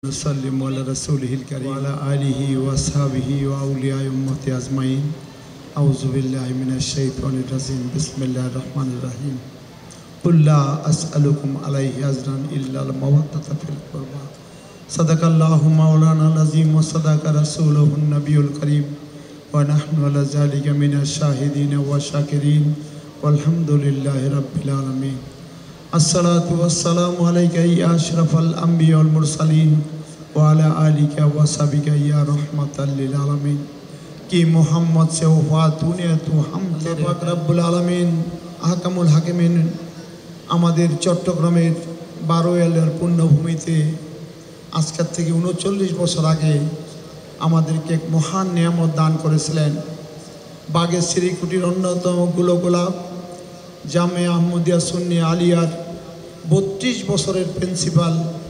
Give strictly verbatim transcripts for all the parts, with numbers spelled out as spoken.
नसल्लिम अला रसूलिहिल करीम व अला आलिहि व अस्हाबिहि व औलियाए उम्मति अजमाइन। औज़ु बिल्लाहि मिनश शैतानिर रजीम। बिस्मिल्लाहिर रहमानिर रहीम। कुल ला अस्अलुकुम अलैहि अजरन इल्ला अल मवद्दता फिल कुर्बा। सदक़ल्लाहु मौलाना अज़ीम व सदक़ रसूलुहुन नबियुल करीम व नहनु अला ज़ालिका मिनश शाहिदीन व शाकिरीन वल्हम्दुलिल्लाहि रब्बिल आलमीन। अस्सलातु वस्सलामु अलैका या अशरफल अंबिया वल मुरसलीन व अला आलिका व सबिका या रहमतल लिल आलमीन। कि मोहम्मद से वफा तूने तू हम तेरे पाक रब्बुल आलमीन आहकामुल हाकिमीन আমাদের চট্টগ্রামের বারোয়ালের পুণ্যভূমিতে আজকের থেকে উনচল্লিশ বছর আগে আমাদেরকে এক মহান নিয়ামত দান করেছিলেন। বাগের শ্রীকুটির অন্যতম গুলগোলাপ জামে আহমদিয়া সুন্নি আলিয়ার বত্রিশ বছরের প্রিন্সিপাল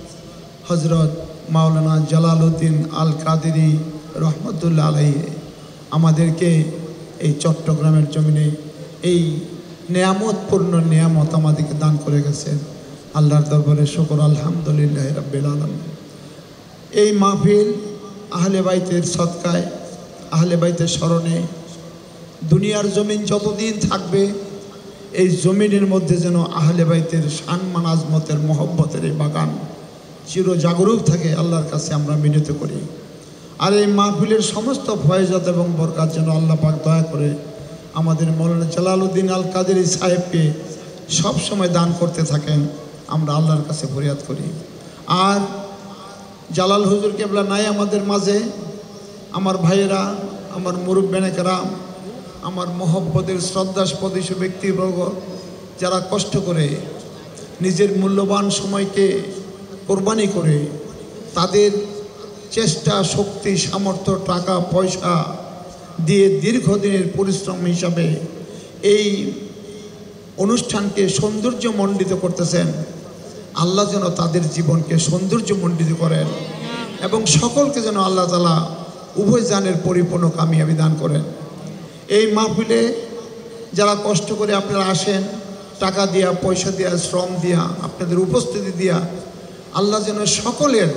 হজরত মাওলানা জালালউদ্দিন আল কাদেরী রহমতুল্লাহ আলাইহি আমাদেরকে এই চট্টগ্রামের জমিনে এই নিয়ামতপূর্ণ নিয়ামত আমাদেরকে দান করে গেছেন। আল্লাহর দরবারে শুকর আলহামদুলিল্লাহ রাব্বিল আলামিন। এই মাহফিল আহলে বাইতের সদকায় আহলে বাইতের স্মরণে দুনিয়ার জমিন যতদিন থাকবে এই জমিনের মধ্যে যেন আহলে বাইতের সম্মান আজমতের মহব্বতের এই বাগান চির জাগরুক থাকে আল্লাহর কাছে আমরা মিনতি করি। আর এই মাহফিলের সমস্ত ফয়জাত এবং বরকত যেন আল্লাহ পাক দয়া করে আমাদের মৌলানা জালালউদ্দিন আল কাদেরী সাহেবকে সব সময় দান করতে থাকেন, আমরা আল্লাহর কাছে ফরিয়াদ করি। আর জালাল হুজুর কেবলা নাই আমাদের মাঝে, আমার ভাইয়েরা, আমার মুরব্বিয়ানে কেরাম, আমার মহব্বতের শ্রদ্ধাস্পদিশ ব্যক্তিবর্গ যারা কষ্ট করে নিজের মূল্যবান সময়কে কোরবানি করে তাদের চেষ্টা শক্তি সামর্থ্য টাকা পয়সা দিয়ে দীর্ঘদিনের পরিশ্রম হিসাবে এই অনুষ্ঠানকে সৌন্দর্যমণ্ডিত করতেছেন। আল্লাহ যেন তাদের জীবনকে সৌন্দর্যমণ্ডিত করেন এবং সকলকে যেন আল্লাহ তাআলা উভয় জানের পরিপূর্ণ কামিয়াবি দান করেন। এই মাহফিলে যারা কষ্ট করে আপনারা আসেন, টাকা দিয়া পয়সা দিয়া শ্রম দিয়া আপনাদের উপস্থিতি দিয়া আল্লাহ যেন সকলের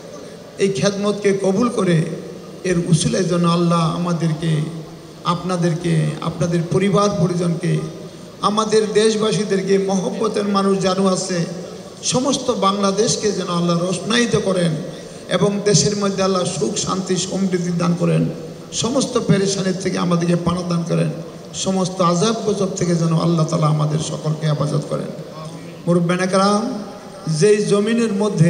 এই খেদমতকে কবুল করে এর উসিলায় যেন আল্লাহ আমাদেরকে আপনাদেরকে আপনাদের পরিবার পরিজনকে আমাদের দেশবাসীদেরকে মহব্বতের মানুষ যারা আছে সমস্ত বাংলাদেশকে যেন আল্লাহ রোশনায়িত করেন এবং দেশের মধ্যে আল্লাহ সুখ শান্তি সমৃদ্ধি দান করেন। সমস্ত পেরেশানির থেকে আমাদেরকে পানা দান করেন। সমস্ত আযাব গজব থেকে যেন আল্লাহ তাআলা আমাদের সকলকে হেফাজত করেন। মুরব্বিয়ানে কেরাম, যেই জমিনের মধ্যে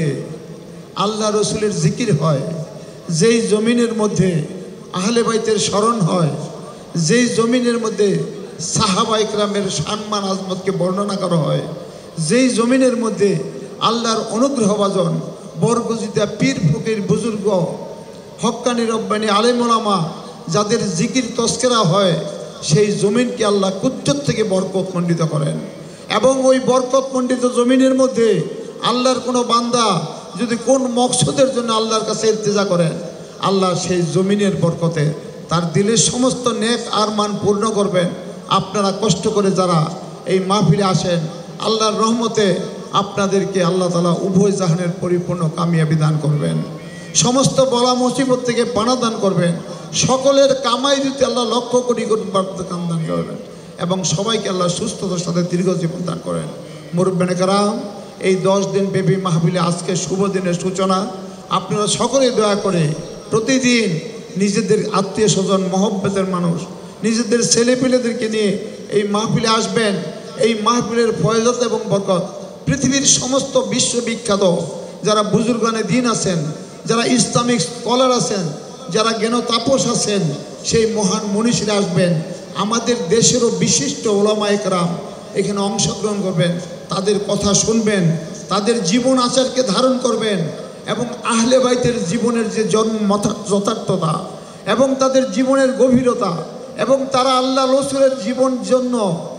আল্লাহ রসুলের জিকির হয়, যেই জমিনের মধ্যে আহলে বাইতের স্মরণ হয়, যেই জমিনের মধ্যে সাহাবা ইকরামের সম্মান আজমতকে বর্ণনা করা হয়, যেই জমিনের মধ্যে আল্লাহর অনুগ্রহভাজন বরগুজিতা পীর ফকির বুজুর্গ হক্কানি রব্বানি আলেম ওলামা যাদের জিকির তস্করা হয়, সেই জমিনকে আল্লাহ কুজ্জত থেকে বরকতমণ্ডিত করেন এবং ওই বরকতমণ্ডিত জমিনের মধ্যে আল্লাহর কোনো বান্দা যদি কোন মকসদের জন্য আল্লাহর কাছে ইলতিজা করেন, আল্লাহ সেই জমিনের বরকতে তার দিলের সমস্ত নেক আরমান পূর্ণ করবেন। আপনারা কষ্ট করে যারা এই মাহফিলে আসেন, আল্লাহর রহমতে আপনাদেরকে আল্লাহ তাআলা উভয় জাহানের পরিপূর্ণ কামিয়াবি দান করবেন। সমস্ত বলা মুসিবত থেকে পানা দান করবেন। সকলের কামাই দিতে আল্লাহ লক্ষ কোটি কোটি কাম দান করবেন এবং সবাইকে আল্লাহ সুস্থতার সাথে দীর্ঘ জীবন দান করেন। মুরব্বিয়ানে কেরাম, এই দশ দিন ব্যাপী মাহফিলে আজকে শুভ দিনের সূচনা। আপনারা সকলেই দয়া করে প্রতিদিন নিজেদের আত্মীয় স্বজন মহব্বতের মানুষ নিজেদের ছেলেপেলেদেরকে নিয়ে এই মাহফিলে আসবেন। এই মাহফিলের ফয়জত এবং বরকত পৃথিবীর সমস্ত বিশ্ববিখ্যাত যারা বুজুর্গানে দিন আছেন, যারা ইসলামিক স্কলার আছেন, যারা জ্ঞান তাপস আছেন, সেই মহান মনীষীরা আসবেন। আমাদের দেশেরও বিশিষ্ট ওলামায়ে কেরাম এখানে অংশগ্রহণ করবেন, তাদের কথা শুনবেন, তাদের জীবন আচারকে ধারণ করবেন এবং আহলে বাইতের জীবনের যে জন্ম যথার্থতা এবং তাদের জীবনের গভীরতা এবং তারা আল্লাহ রসুলের জীবন জন্য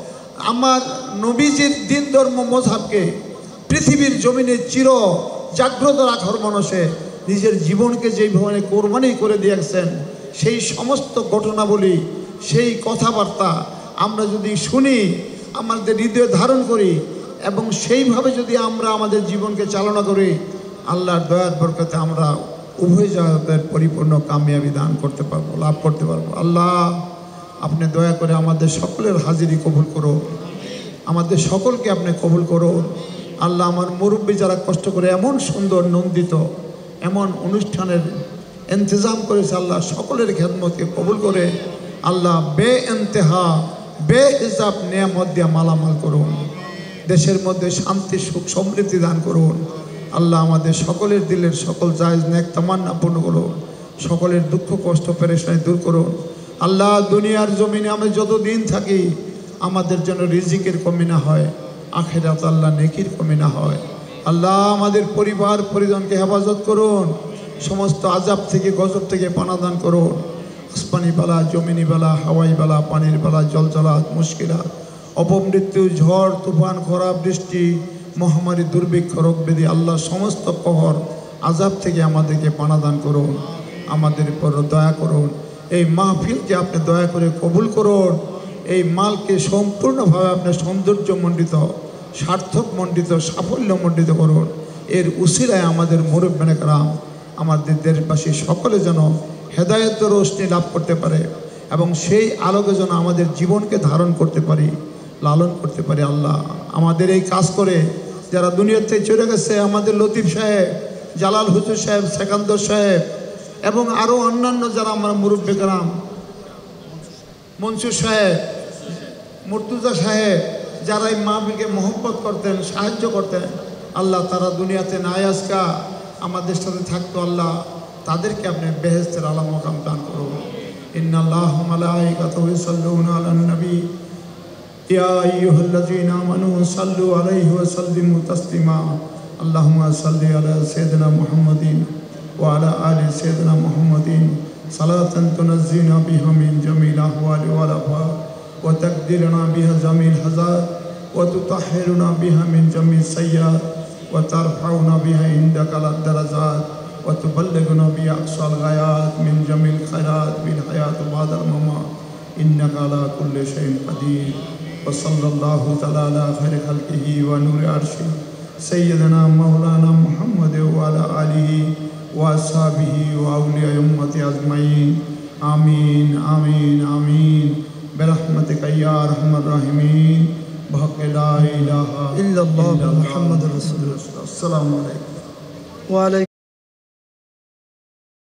আমার নবীজির দিন ধর্ম মযহাবকে পৃথিবীর জমিনে চির জাগ্রত রাখার মানুষে নিজের জীবনকে যেইভাবে কোরবানি করে দিয়েছেন, সেই সমস্ত ঘটনাবলী সেই কথাবার্তা আমরা যদি শুনি, আমাদের হৃদয়ে ধারণ করি এবং সেইভাবে যদি আমরা আমাদের জীবনকে চালনা করি, আল্লাহর দয়ার বরকতে আমরা উভয় জগতের পরিপূর্ণ কামিয়াবি দান করতে পারবো, লাভ করতে পারবো। আল্লাহ আপনি দয়া করে আমাদের সকলের হাজিরি কবুল করো, আমাদের সকলকে আপনি কবুল করো। আল্লাহ আমার মুরব্বী যারা কষ্ট করে এমন সুন্দর নন্দিত এমন অনুষ্ঠানের ইন্তজাম করেছে, আল্লাহ সকলের খেদমতকে কবুল করে আল্লাহ বে ইন্তেহা বে হিসাব নিয়ামত দিয়া মালামাল করুন। দেশের মধ্যে শান্তি সুখ সমৃদ্ধি দান করুন। আল্লাহ আমাদের সকলের দিলের সকল জায়েজ নেক তামান্না পূর্ণ করুন, সকলের দুঃখ কষ্ট পেরেশানি দূর করুন। আল্লাহ দুনিয়ার জমিনে আমি যত দিন থাকি আমাদের জন্য রিজিকের কমি না হয়, আখিরাত আল্লাহ নেকির কমি না হয়। আল্লাহ আমাদের পরিবার পরিজনকে হেফাজত করুন, সমস্ত আজাব থেকে গজব থেকে পানাদান করুন। আসমানি বালা, জমিনি বালা, হাওয়াই বালা, পানির বালা, জলজলাত, মুশকিলাত, অপমৃত্যু, ঝড় তুফান, খরা বৃষ্টি, মহামারী, দুর্ভিক্ষ, রোগ ব্যাধি, আল্লাহ সমস্ত কহর আজাব থেকে আমাদেরকে পানাদান করুন, আমাদের উপর দয়া করুন। এই মাহফিলকে আপনি দয়া করে কবুল করুন। এই মালকে সম্পূর্ণভাবে আপনি সৌন্দর্যমণ্ডিত, সার্থকমণ্ডিত, সাফল্যমণ্ডিত করুন। এর উসিলায় আমাদের মুরব্বিনে কেরাম, আমাদের দেশবাসী সকলে যেন হেদায়েতের রোশনি লাভ করতে পারে এবং সেই আলোকে যেন আমাদের জীবনকে ধারণ করতে পারি, লালন করতে পারি। আল্লাহ আমাদের এই কাজ করে যারা দুনিয়ার থেকে চলে গেছে, আমাদের লতিফ সাহেব, জালাল হুজুর সাহেব, সেকান্দর সাহেব এবং আরও অন্যান্য যারা আমরা মুরব্বি কেরাম, মনসুর সাহেব, মুর্তুজা সাহেব, যারা এই মাহফিলকে মহব্বত করতেন, সাহায্য করতেন, আল্লাহ তারা দুনিয়াতে নাই আজকা আমাদের সাথে থাকতো। আল্লাহ তাদেরকে আপনি বেহেশতের আলা মাকাম দান করুন। ইন্নাল্লাহু ওয়া মালাইকাতুহু ইউসাল্লুনা আলান নবী ইয়া আইয়ুহাল্লাযীনা আমানু সাল্লু আলাইহি ওয়া সাল্লিমু তাসলিমা। আল্লাহুম্মা সাল্লি আলা সাইয়্যিদিনা মুহাম্মাদিন ওয়া আলা আলি সাইয়্যিদিনা মুহাম্মাদিন সালাতান তুনাজ্জিনা বিহা মিন জামিল আহওয়ালি ওয়াল আফাত ওয়া তাকদিরুনা বিহা জামিল হাজাত ওয়া তুতাহহিরুনা বিহা মিন জামিল সাইয়্যাত ওয়া তারফাউনা বিহা ইনদাকা আদ দারাজাত ওয়া তুবাল্লিগুনা বিহা আকসাল গায়াত মিন জামিল খায়রাত বিল হায়াত বাদাল মামাত ইন্নাকা আলা কুল্লি শাইইন কাদির। ওয়া সাল্লাল্লাহু তাআলা আলা খায়রি খালকিহি ওয়া নূরি আরশি সাইয়্যিদিনা মাওলানা মুহাম্মদ ওয়া আলা আলিহি ওয়া আসহাবিহি ওয়া আউলিয়া উম্মতি আজমাইন। আমিন আমিন আমিন বিরহমাতিকা ইয়া আরহামার রাহিমিন। بحق لا إله إلا الله محمد رسول الله. السلام عليكم. وعليكم